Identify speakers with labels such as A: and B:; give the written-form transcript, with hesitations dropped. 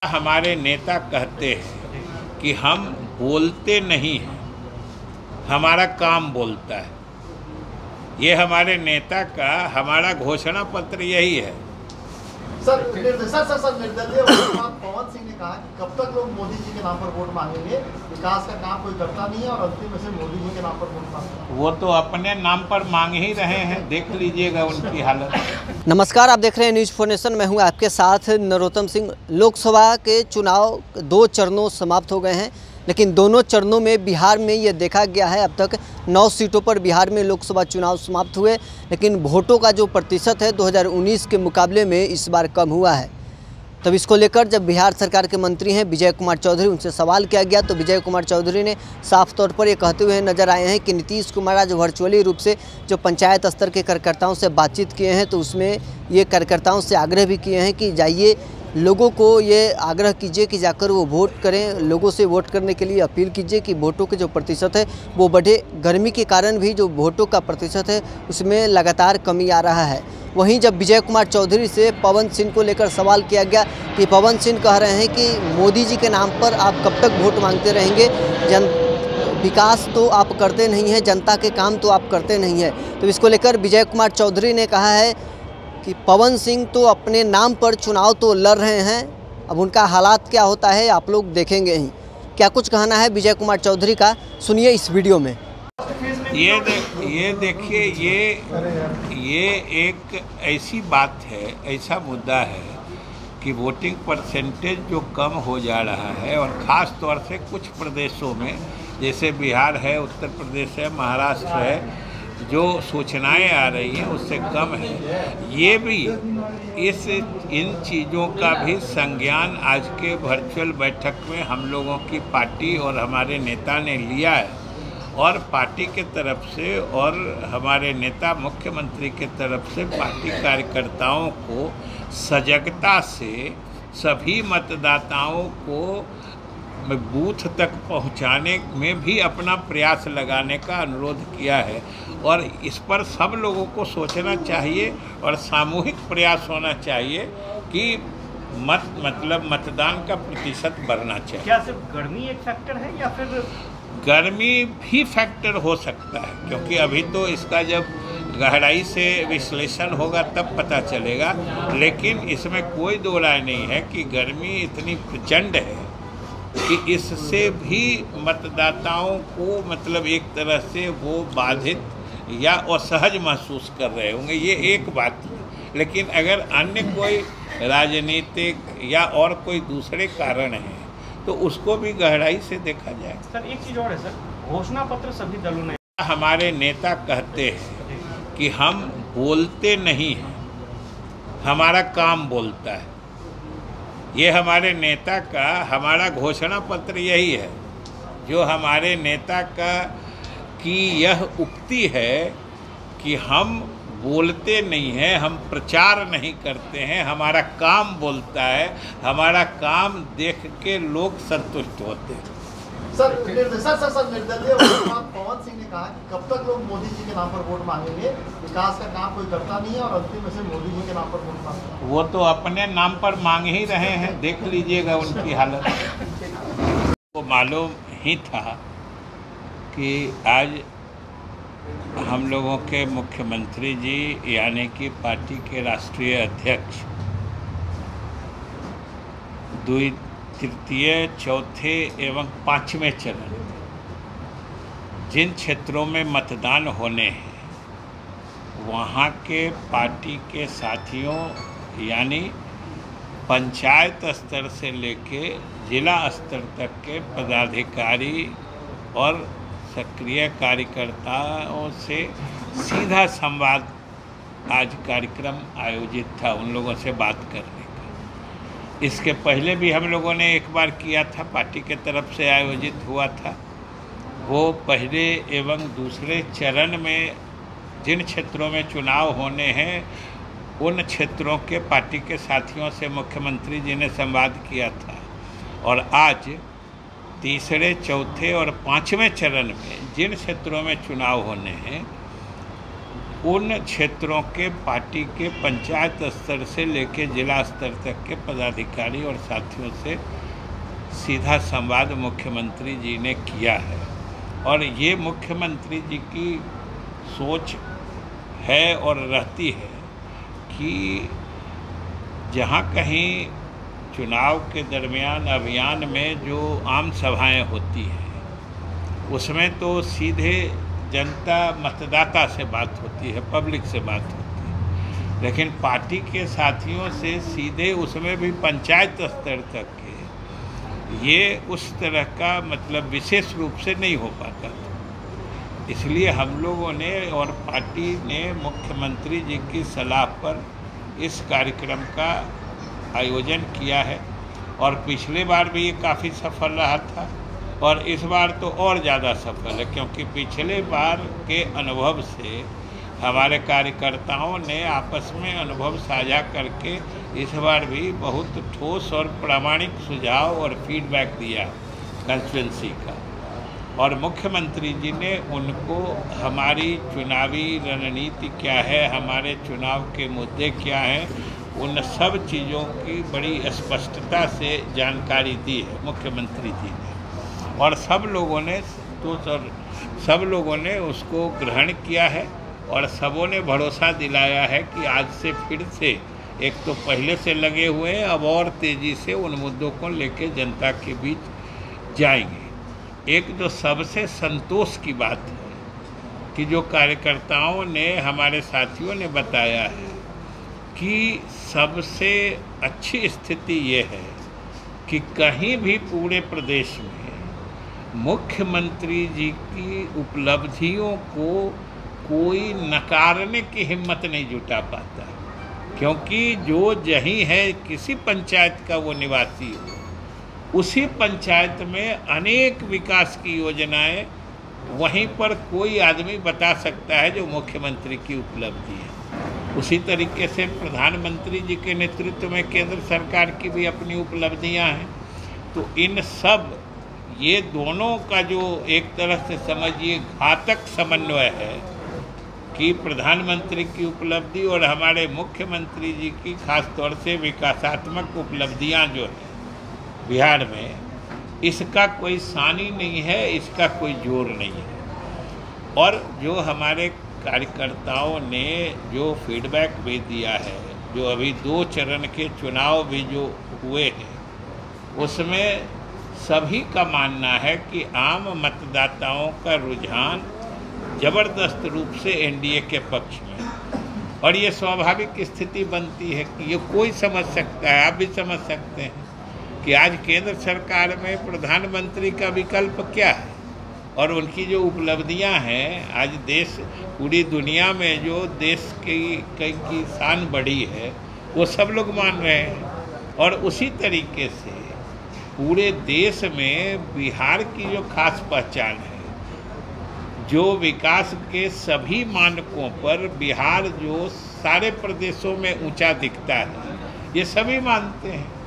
A: हमारे नेता कहते हैं कि हम बोलते नहीं हैं, हमारा काम बोलता है। ये हमारे नेता का हमारा घोषणा पत्र यही है।
B: सर निर्दलीय पवन सिंह ने कहा कि कब तक लोग मोदी जी के नाम पर वोट मांगेंगे, विकास का काम कोई करता नहीं है और अंतिम में से मोदी जी के नाम पर वोट मांगेंगे।
A: वो तो अपने नाम पर मांग ही रहे हैं, देख लीजिएगा उनकी हालत।
C: नमस्कार, आप देख रहे हैं न्यूज़ 4 नेशन। मैं हूं आपके साथ नरोत्तम सिंह। लोकसभा के चुनाव 2 चरणों समाप्त हो गए हैं, लेकिन दोनों चरणों में बिहार में ये देखा गया है अब तक 9 सीटों पर बिहार में लोकसभा चुनाव समाप्त हुए, लेकिन वोटों का जो प्रतिशत है 2019 के मुकाबले में इस बार कम हुआ है। तब इसको लेकर जब बिहार सरकार के मंत्री हैं विजय कुमार चौधरी, उनसे सवाल किया गया तो विजय कुमार चौधरी ने साफ तौर पर ये कहते हुए नजर आए हैं कि नीतीश कुमार आज वर्चुअली रूप से जो पंचायत स्तर के कार्यकर्ताओं से बातचीत किए हैं, तो उसमें ये कार्यकर्ताओं से आग्रह भी किए हैं कि जाइए, लोगों को ये आग्रह कीजिए कि जाकर वो वोट करें, लोगों से वोट करने के लिए अपील कीजिए कि वोटों के जो प्रतिशत है वो बढ़े। गर्मी के कारण भी जो वोटों का प्रतिशत है उसमें लगातार कमी आ रहा है। वहीं जब विजय कुमार चौधरी से पवन सिंह को लेकर सवाल किया गया कि पवन सिंह कह रहे हैं कि मोदी जी के नाम पर आप कब तक वोट मांगते रहेंगे, विकास तो आप करते नहीं हैं, जनता के काम तो आप करते नहीं हैं। तो इसको लेकर विजय कुमार चौधरी ने कहा है कि पवन सिंह तो अपने नाम पर चुनाव तो लड़ रहे हैं, अब उनका हालात क्या होता है आप लोग देखेंगे ही। क्या कुछ कहना है विजय कुमार चौधरी का, सुनिए इस वीडियो में।
A: ये देखिए, ये एक ऐसी बात है, ऐसा मुद्दा है कि वोटिंग परसेंटेज जो कम हो जा रहा है, और ख़ास तौर से कुछ प्रदेशों में जैसे बिहार है, उत्तर प्रदेश है, महाराष्ट्र है, जो सूचनाएं आ रही हैं उससे कम है। ये भी इन चीज़ों का भी संज्ञान आज के वर्चुअल बैठक में हम लोगों की पार्टी और हमारे नेता ने लिया है, और पार्टी के तरफ से और हमारे नेता मुख्यमंत्री के तरफ से पार्टी कार्यकर्ताओं को सजगता से सभी मतदाताओं को बूथ तक पहुंचाने में भी अपना प्रयास लगाने का अनुरोध किया है। और इस पर सब लोगों को सोचना चाहिए और सामूहिक प्रयास होना चाहिए कि मतदान का प्रतिशत बढ़ना चाहिए।
D: क्या सिर्फ गर्मी एक फैक्टर है या फिर
A: गर्मी भी फैक्टर हो सकता है, क्योंकि अभी तो इसका जब गहराई से विश्लेषण होगा तब पता चलेगा, लेकिन इसमें कोई दो राय नहीं है कि गर्मी इतनी प्रचंड है कि इससे भी मतदाताओं को मतलब एक तरह से वो बाधित या असहज महसूस कर रहे होंगे, ये एक बात है। लेकिन अगर अन्य कोई राजनीतिक या और कोई दूसरे कारण हैं तो उसको भी गहराई से देखा जाए।
D: सर एक चीज़ और है सर, घोषणा पत्र सभी दलों ने,
A: हमारे नेता कहते हैं कि हम बोलते नहीं हैं, हमारा काम बोलता है। ये हमारे नेता का हमारा घोषणा पत्र यही है। जो हमारे नेता का की यह उक्ति है कि हम बोलते नहीं हैं, हम प्रचार नहीं करते हैं, हमारा काम बोलता है, हमारा काम देख के लोग संतुष्ट होते हैं।
B: सर निर्दलीय पवन सिंह ने कहा कि कब तक लोग मोदी जी के नाम पर वोट मांगेंगे, विकास का काम कोई करता नहीं है और अंतिम में से मोदी जी के नाम पर वोट मांगेंगे।
A: वो तो अपने नाम पर मांग ही रहे हैं, देख लीजिएगा उनकी हालत। वो मालूम ही था कि आज हम लोगों के मुख्यमंत्री जी यानी कि पार्टी के राष्ट्रीय अध्यक्ष 2, 3, 4 एवं 5वें चरण जिन क्षेत्रों में मतदान होने हैं वहाँ के पार्टी के साथियों यानी पंचायत स्तर से लेके जिला स्तर तक के पदाधिकारी और सक्रिय कार्यकर्ताओं से सीधा संवाद आज कार्यक्रम आयोजित था, उन लोगों से बात करने का। इसके पहले भी हम लोगों ने एक बार किया था, पार्टी के तरफ से आयोजित हुआ था। वो पहले एवं दूसरे चरण में जिन क्षेत्रों में चुनाव होने हैं उन क्षेत्रों के पार्टी के साथियों से मुख्यमंत्री जी ने संवाद किया था। और आज 3, 4 और 5वें चरण में जिन क्षेत्रों में चुनाव होने हैं उन क्षेत्रों के पार्टी के पंचायत स्तर से लेकर जिला स्तर तक के पदाधिकारी और साथियों से सीधा संवाद मुख्यमंत्री जी ने किया है। और ये मुख्यमंत्री जी की सोच है और रहती है कि जहाँ कहीं चुनाव के दरमियान अभियान में जो आम सभाएं होती हैं उसमें तो सीधे जनता मतदाता से बात होती है, पब्लिक से बात होती है, लेकिन पार्टी के साथियों से सीधे उसमें भी पंचायत स्तर तक के ये उस तरह का मतलब विशेष रूप से नहीं हो पाता था। इसलिए हम लोगों ने और पार्टी ने मुख्यमंत्री जी की सलाह पर इस कार्यक्रम का आयोजन किया है और पिछले बार भी ये काफ़ी सफल रहा था और इस बार तो और ज़्यादा सफल है, क्योंकि पिछले बार के अनुभव से हमारे कार्यकर्ताओं ने आपस में अनुभव साझा करके इस बार भी बहुत ठोस और प्रामाणिक सुझाव और फीडबैक दिया कंस्टिट्यूंसी का। और मुख्यमंत्री जी ने उनको हमारी चुनावी रणनीति क्या है, हमारे चुनाव के मुद्दे क्या हैं, उन सब चीज़ों की बड़ी स्पष्टता से जानकारी दी है मुख्यमंत्री जी ने। और सब लोगों ने उसको ग्रहण किया है और सबों ने भरोसा दिलाया है कि आज से फिर से एक तो पहले से लगे हुए हैं, अब और तेज़ी से उन मुद्दों को लेकर जनता के बीच जाएंगे। एक जो सबसे संतोष की बात है कि जो कार्यकर्ताओं ने, हमारे साथियों ने बताया है कि सबसे अच्छी स्थिति ये है कि कहीं भी पूरे प्रदेश में मुख्यमंत्री जी की उपलब्धियों को कोई नकारने की हिम्मत नहीं जुटा पाता, क्योंकि जो जहीं है किसी पंचायत का वो निवासी हो, उसी पंचायत में अनेक विकास की योजनाएं वहीं पर कोई आदमी बता सकता है जो मुख्यमंत्री की उपलब्धि है। उसी तरीके से प्रधानमंत्री जी के नेतृत्व में केंद्र सरकार की भी अपनी उपलब्धियां हैं। तो इन सब ये दोनों का जो एक तरह से समझिए घातक समन्वय है कि प्रधानमंत्री की उपलब्धि और हमारे मुख्यमंत्री जी की खास तौर से विकासात्मक उपलब्धियां जो है बिहार में, इसका कोई सानी नहीं है, इसका कोई जोर नहीं है। और जो हमारे कार्यकर्ताओं ने जो फीडबैक भी दिया है, जो अभी 2 चरण के चुनाव भी जो हुए हैं, उसमें सभी का मानना है कि आम मतदाताओं का रुझान ज़बरदस्त रूप से एनडीए के पक्ष में। और ये स्वाभाविक स्थिति बनती है कि ये कोई समझ सकता है, आप भी समझ सकते हैं कि आज केंद्र सरकार में प्रधानमंत्री का विकल्प क्या है और उनकी जो उपलब्धियां हैं, आज देश पूरी दुनिया में जो देश की शान बढ़ी है वो सब लोग मान रहे हैं। और उसी तरीके से पूरे देश में बिहार की जो खास पहचान है, जो विकास के सभी मानकों पर बिहार जो सारे प्रदेशों में ऊंचा दिखता है, ये सभी मानते हैं।